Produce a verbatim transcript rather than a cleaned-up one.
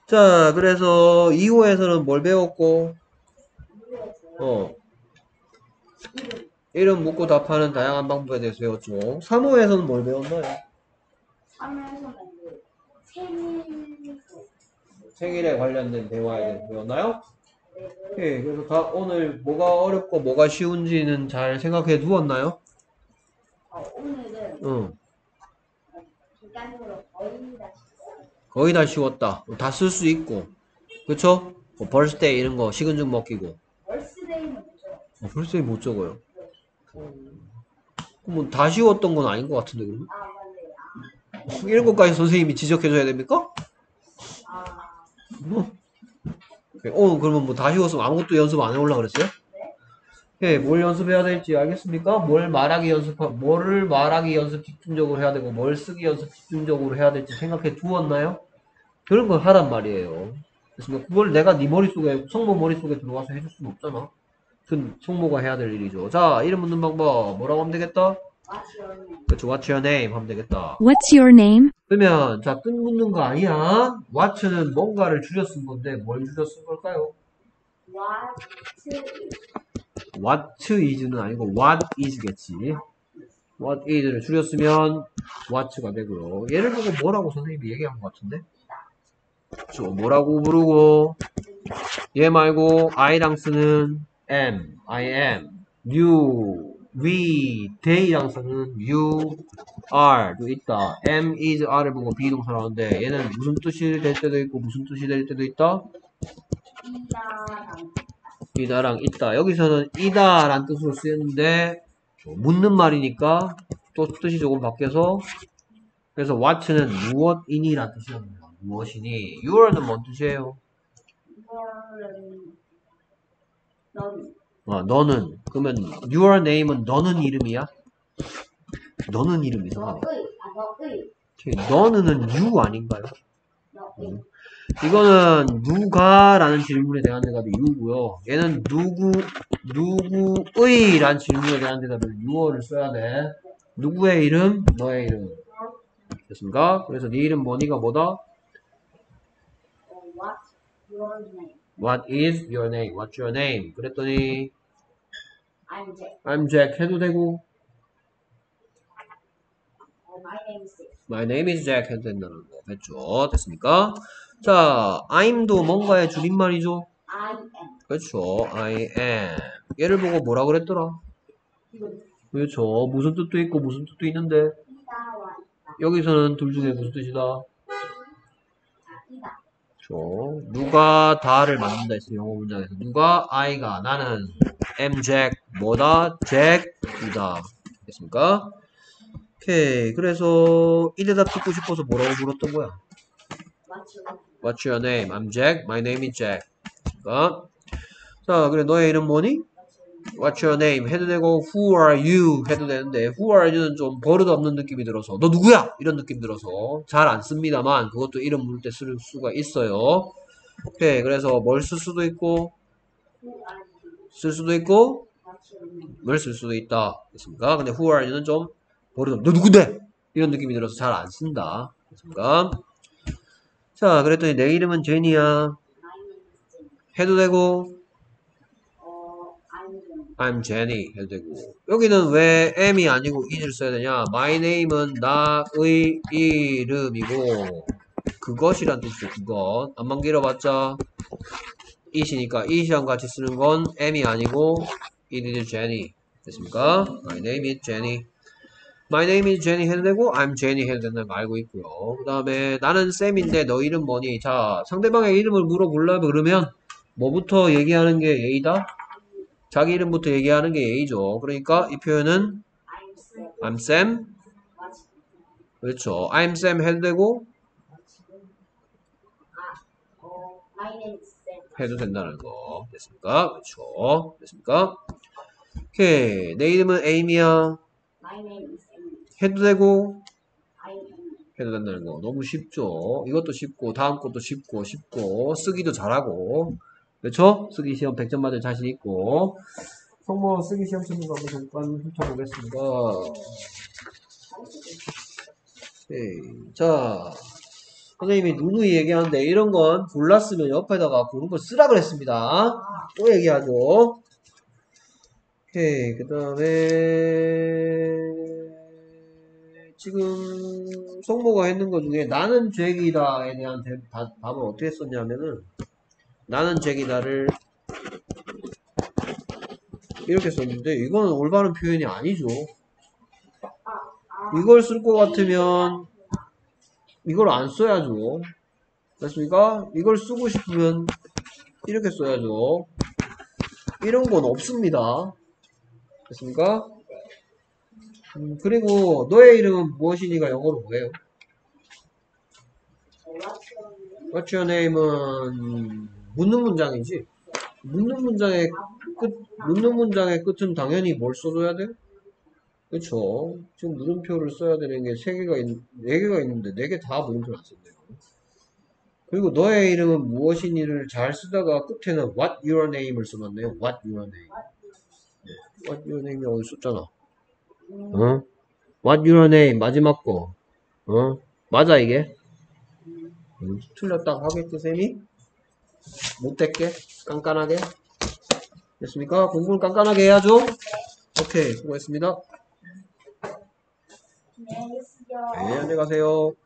자, 그래서 이 호에서는 뭘 배웠고, 어, 이름 묻고 답하는 다양한 방법에 대해서 배웠죠. 삼 호에서는 뭘 배웠나요? 삼 회에서는 생일 생일에 관련된 대화에 대해서 배웠나요? 예, 그래서 다 오늘 뭐가 어렵고 뭐가 쉬운지는 잘 생각해 두었나요? 어, 오늘은 응, 기간으로 거의 다 씻어요. 거의 다 쉬웠다. 다 쓸 수 있고, 그쵸? 뭐 벌스데이 이런 거 식은죽 먹기고. 월스데이는 뭐죠? 어, 벌스데이 못 적어요. 그럼 다 쉬웠던 건 아닌 것 같은데, 그러면? 아, 맞네요. 이런 것까지 선생님이 지적해줘야 됩니까? 아, 뭐? 어, 그러면 뭐 다 쉬웠으면 아무것도 연습 안 해올라 그랬어요? 네? 예, 뭘 연습해야 될지 알겠습니까? 뭘 말하기 연습, 뭐를 말하기 연습 집중적으로 해야 되고, 뭘 쓰기 연습 집중적으로 해야 될지 생각해 두었나요? 그런 걸 하란 말이에요. 그래서 그걸 내가 네 머릿속에, 성모 머릿속에 들어가서 해줄 수는 없잖아. 그건 성모가 해야 될 일이죠. 자, 이름 묻는 방법, 뭐라고 하면 되겠다? What's your name? 그렇죠. What's your name? 하면 되겠다. What's your name? 그러면, 자, 뜻 묻는 거 아니야? What는 뭔가를 줄여 쓴 건데, 뭘 줄여 쓴 걸까요? What is? What is는 아니고, what is겠지. What is를 줄였으면, what가 되고요. 얘를 보고 뭐라고 선생님이 얘기한 것 같은데? 그렇죠. 뭐라고 부르고, 얘 말고, I랑 쓰는 am, I am, you, we, they랑 쓰는 you, are도 있다. am, is, are를 보고 비동사라는데 얘는 무슨 뜻이 될 때도 있고 무슨 뜻이 될 때도 있다? 이다랑 이다랑 있다. 여기서는 이다 라는 뜻으로 쓰였는데 묻는 말이니까 또 뜻이 조금 바뀌어서 그래서 what는 무엇이니 라는 뜻이랍니다. 무엇이니? your는 뭔 뜻이에요? 이거는 넌 어, 너는. 그러면 your name은 너는 이름이야? 너는 이름 이상하네. 너의 아 너의 너는은 you 아닌가요? 너의 이거는 누가 라는 질문에 대한 대답이 you고요. 얘는 누구, 누구의 라는 질문에 대한 대답은 you어를 써야 돼. 누구의 이름? 너의 이름. 됐습니까? 그래서 네 이름 뭐니가 뭐다? 어, What's your name? What is your name? What's your name? 그랬더니 I'm Jack. I'm Jack 해도 되고 어, my name is Jack. My name is Jack 해도 된다는 거 됐죠? 됐습니까? 자, I'm도 뭔가의 줄임말이죠? I am. 그렇죠. I am. 얘를 보고 뭐라 그랬더라? 이건 그렇죠. 무슨 뜻도 있고 무슨 뜻도 있는데 이다와 있다. 여기서는 둘 중에 무슨 뜻이다? 자, 이다. 그렇죠. 누가 다를 만든다 했어요. 영어 문장에서. 누가 I가 나는 am Jack 뭐다? Jack이다. 됐습니까? 오케이. 그래서 이 대답 듣고 싶어서 뭐라고 물었던 거야? What's your name? What's your name? I'm Jack. My name is Jack. 됐습니까? 자, 그래 너의 이름 뭐니? What's your name? 해도 되고 Who are you? 해도 되는데 Who are you는 좀 버릇없는 느낌이 들어서 너 누구야? 이런 느낌 들어서 잘 안 씁니다만 그것도 이름 물을 때 쓸 수가 있어요. 오케이. 그래서 뭘 쓸 수도 있고 Who are you? 쓸 수도 있고 What's your name? 뭘 쓸 수도 있다. 됐습니까? 근데 Who are you는 좀 버릇없는 너 누군데? 이런 느낌이 들어서 잘 안 쓴다. 됐습니까? 자, 그랬더니 내 이름은 제니야. My name is Jenny. 해도 되고 어, I'm Jenny. I'm Jenny 해도 되고 여기는 왜 am이 아니고 is를 써야 되냐? My name은 나의 이름이고 그것이란 뜻이죠. 그것 안만 길어봤자 it이니까 it이랑 같이 쓰는 건 am이 아니고 it is Jenny 됐습니까? My name is Jenny. My name is Jenny 해도 되고 I'm Jenny 해도 된다는 거 알고 있고요. 그 다음에 나는 쌤인데 너 이름 뭐니? 자, 상대방의 이름을 물어보려면 그러면 뭐부터 얘기하는 게 예의다? 자기 이름부터 얘기하는 게 예의죠. 그러니까 이 표현은 I'm Sam. I'm Sam. What's 그렇죠. I'm Sam 해도 되고 아, 어, my name is Sam. 해도 된다는 거. 됐습니까? 그렇죠. 됐습니까? 오케이. 내 이름은 에이미야. My name is Amy. 해도 되고 I am. 해도 된다는 거. 너무 쉽죠. 이것도 쉽고 다음 것도 쉽고 쉽고 쓰기도 잘하고 그렇죠? 쓰기 시험 백 점 맞을 자신 있고 성모 쓰기 시험 치는 거 한번 잠깐 훑어보겠습니다. 오케이. 자 선생님이 누누이 얘기하는데 이런 건 골랐으면 옆에다가 그런 걸 쓰라 그랬습니다. 또 얘기하죠. 오케이. 그 다음에 지금 성모가 했는 것 중에 나는 잭이다에 대한 대- 다- 답을 어떻게 썼냐면은 나는 잭이다를 이렇게 썼는데 이거는 올바른 표현이 아니죠. 이걸 쓸 것 같으면 이걸 안 써야죠. 됐습니까? 이걸 쓰고 싶으면 이렇게 써야죠. 이런 건 없습니다. 됐습니까? 음, 그리고 너의 이름은 무엇이니가 영어로 뭐예요? What's your name은 묻는 문장이지. 묻는 문장의 끝, 묻는 문장의 끝은 당연히 뭘 써줘야 돼? 그쵸? 지금 물음표를 써야 되는 게 세 개가 있, 네 개가 있는데 네 개 다 물음표를 안 썼네요. 그리고 너의 이름은 무엇이니를 잘 쓰다가 끝에는 what your name을 써놨네요. what your name. what your name이 어디 썼잖아. 어? what your name 마지막 거. 어? 맞아 이게? 음, 틀렸다고 하겠지 쌤이? 못됐게? 깐깐하게? 됐습니까? 공부를 깐깐하게 해야죠. 오케이 수고했습니다. 네, 알겠습니다. 네 안녕히 가세요.